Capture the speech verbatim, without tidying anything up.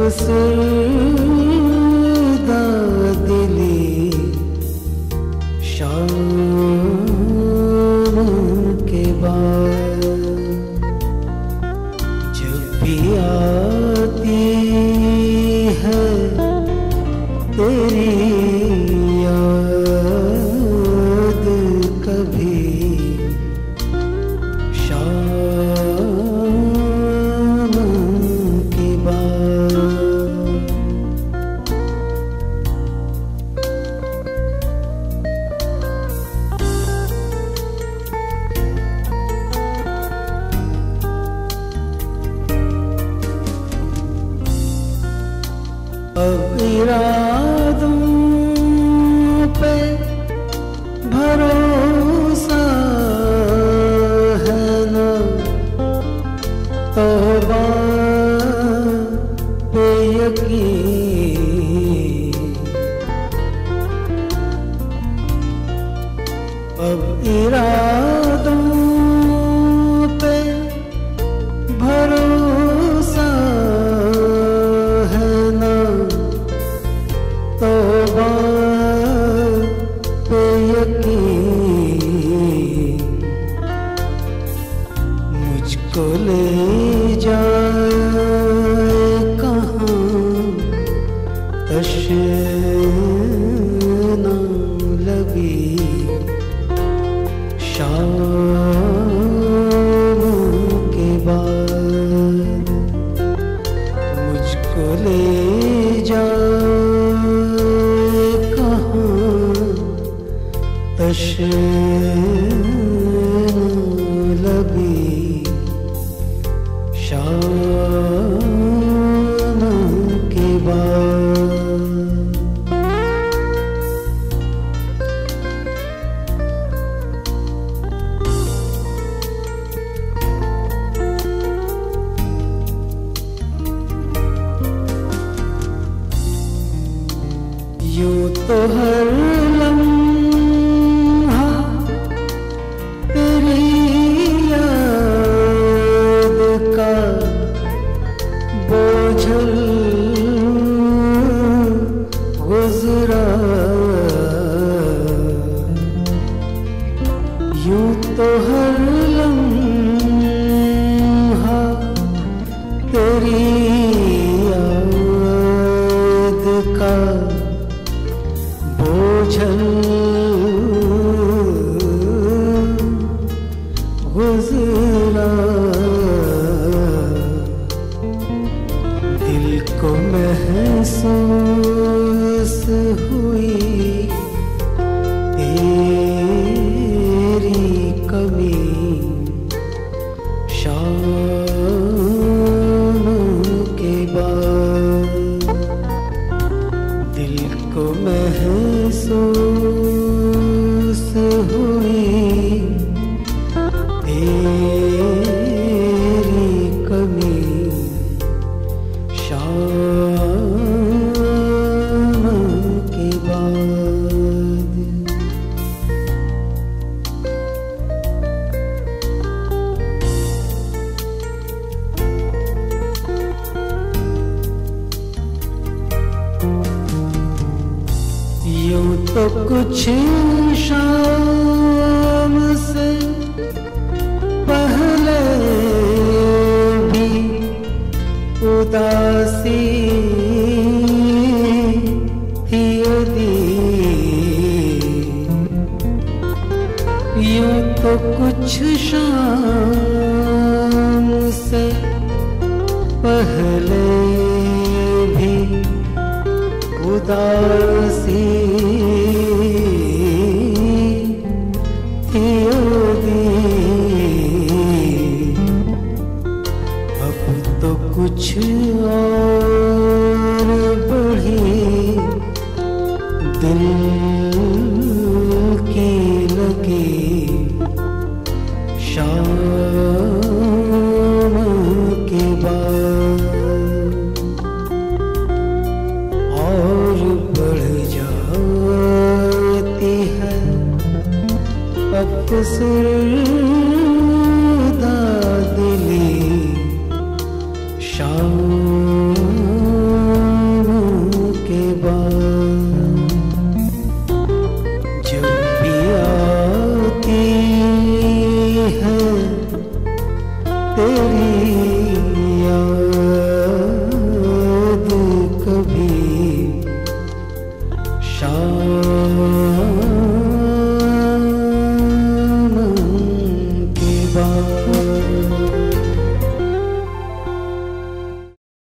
अफसरदा दिली शाम के बाद जब भी आती है तेरी याद कभी शाम के बाद। अब इरादों पे भरोसा है न तौबा पे यकीन। अब इरादों पे भरोसा है न तौबा पे यकीन। मुझको ले जाए कहाँ तशना लबी शाम के बाद। मुझको ले जाए तशना लबी शाम के बाद। यूं तो हर लम्हा तेरी याद का बोझल गुजरा। यूं तो हर लम्हा तेरी याद का बोझल गुजरा। दिल को महसूस हुई तेरी कमी शाम के बाद। दिल को महसूस हुई तेरी कमी शाम के बाद। यूं तो कुछ शाम से पहले भी उदासी थी दी। यूं तो कुछ शाम से पहले भी उदासी थी दी। अब तो कुछ और बढ़ी दिल की लगी शाम के बाद। और बढ़ तेरी याद कभी शाम